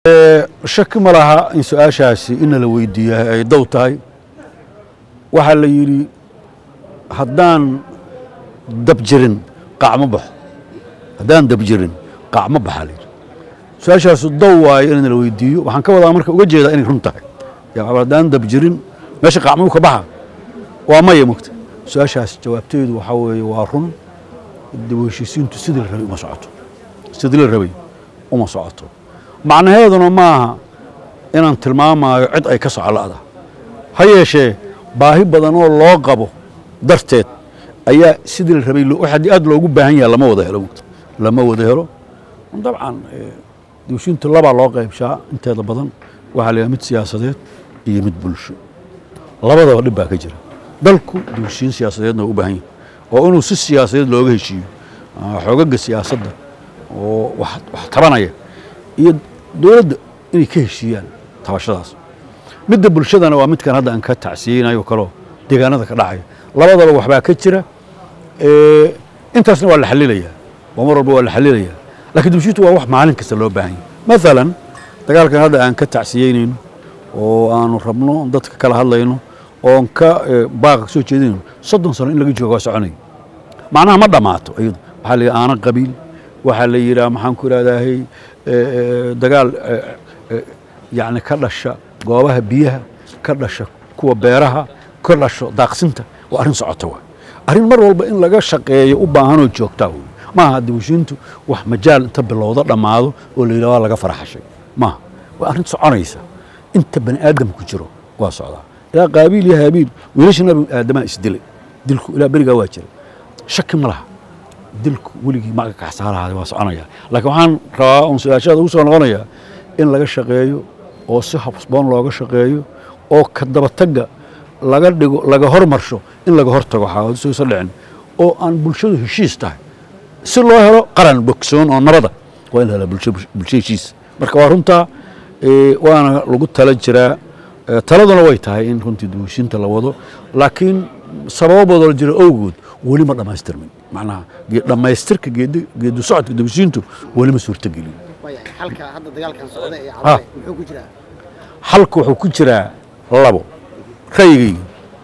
shaki ma laha in su'aashaasi in la weydiiyo ay dow tahay waxa la yiri haddaan dab jirin qacmo baxo haddaan dab jirin qacmo baxay su'aashaasi dow waayo in la weydiiyo waxaan ka wadaa marka uga jeedaa inay run tahay yaa haddaan dab jirin meesha qacmo ka baxa waa ma yimid su'aashaas jawaabteedu waxa weeye waa run dib u heshiisiintu sidii la rabay uma socoto sidii la rabay uma socoto macnaheeduna maaha inaan tilmaamayo cid ay ka socolaada ha yeeshee baahi badan oo loo qabo darteed ayaa sidii la rabay waxa aad loogu baahan yahay lama wada helo dabcan dawshinta laba loo qaybshaa inteeda badan waxa la mid siyaasadeed iyo mid bulsho labadaba dhib baa ka jira dalku dawshin siyaasadeedna u baahan yahay oo inuu si siyaasadeed looga heshiiyo xoogagga siyaasadda oo wax tabanaya iyo dawladda inay ka heshiiyaan tabashadaas midda bulshadana waa midkan hadda aan ka tacsiyeynayo kalo deegaanada ka dhacay labadaba waxba ka jira intaasna waa la xalilaya mar walba waa la xalilaya laakiin dawshintu waa wax maalin kasta loo baahan yahay maalan dagaalkan hadda aan ka tacsiyeynayno oo aanu rabno dadka kala hadlayno oo ka baaq soo jeedino 30 sano in laga joogo soconay macnaha ma dhamaato ayadu waxa la aan qabiil waxa la yiraahdo maxaan ku raadahay dagaal يعني كدش goobaha biyaha ka dhasha kuwa beeraha ka dhasho daaqsinta waa arin socoto arin mar walba in laga shaqeeyo u baahan oo joogta ma aha dawshintu wax majaal inta bilowda dhamaado oo la yiraahdo laga faraxashay ma waa arin soconaysa inta bani aadam ku jiro waa socda ila qaabil ya habil wiilashna aadama isdilay dilku ila bariga waa jira shaki ma laha dilku wuligi ma ka xasaaraha waa soconaya laakiin waxaan rabaa in su'aashaada u soo noqonaya in laga shaqeeyo oo si habsboon looga shaqeeyo oo ka daba taga laga dhigo laga hormarsho in laga hortago xaalad soo dhicin oo aan bulshadu heshiis tahay si loo helo qaran bogsoon oo nabada waa in la bulsho heshiis marka waa runta waana lagu tala jiraa taladuna way tahay in runtii dawshinta la wado laakiin sababooda jira awgood wali ma dhamaystirmin macnaha dhamaystirka geedu socodka dawshintu wali ma suurtagelin halka hadda dagaalkan socda ee caday wuxuu ku jiraa halka wuxuu ku jiraa labo rayigi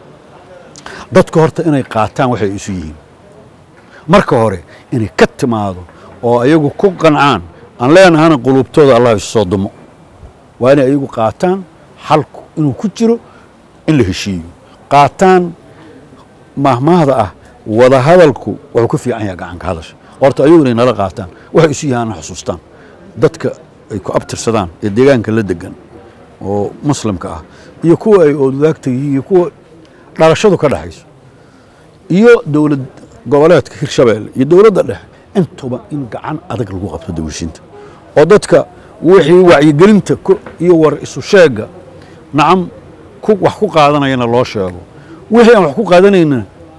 dadku horta inay qaataan waxay isu yihiin marka hore inay ka timaado oo ayagu ku qancaan aan leenahay qulubtooda Allah soo dumo waa inay ayagu qaataan halku inuu ku jiro in la heshiiyo qaataan mahmaahda ah wada hadalku wuxuu ku fiican yahay gacan ka hadasho horta ayagu inay nala qaataan waxay isu yahaan xusuustaan dadka ay ku abtirsadaan ee deegaanka la degan oo muslimka ah iyo kuwa ay odaagtay iyo kuwa dhalashadu ka dhaxayso iyo dawlad goboleedka Hirshabelle iyo dawladda dhexe intuba in gacan adag lagu qabto dawshinta oo dadka wixii wacyi gelinta iyo war isu sheega nacam ku wax ku qaadanayna loo sheego wixii aan wax ku qaadanayna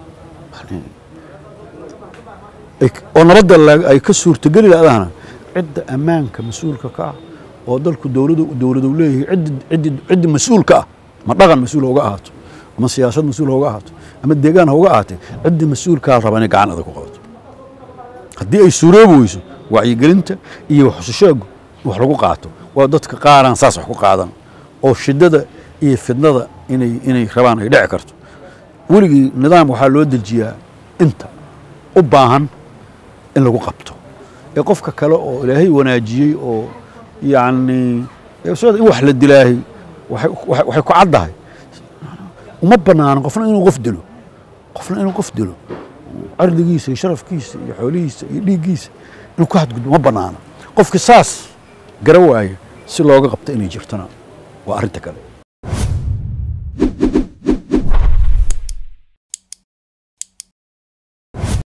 oo nabadda ay ka suurtagali lahayn عد أمانك مسؤولك كا ودلك دولة وليه عد مسؤولك ما ضغن مسؤول هو قاعد ما سياسة مسؤول هو قاعد أما الدجان هو قاعد عد مسؤولك ربنا قاعد هذا قاعد هدي أي سورة بويسو وعي قرنت إيه وحسشاق وحرقوا قاعده ودتك قارن صاص حقوق قاعدنا أو الشدة إيه في النظر إني خبان يدعي كرتو ولقي نظام وحال ود الجيا أنت أباهن إن لو قبته يقفك كلا أو إلهي وناجي أو يعني يسود يوحل الدلاهي وحيكو عضها وما بنانا قفنا إنه قفدله عرض كيس يشرف كيس يحوليس يلي كيس إنه كحد قد ما بنانا قفك ساس قرواي سلوغا قبت إني جرتنا وأرنتك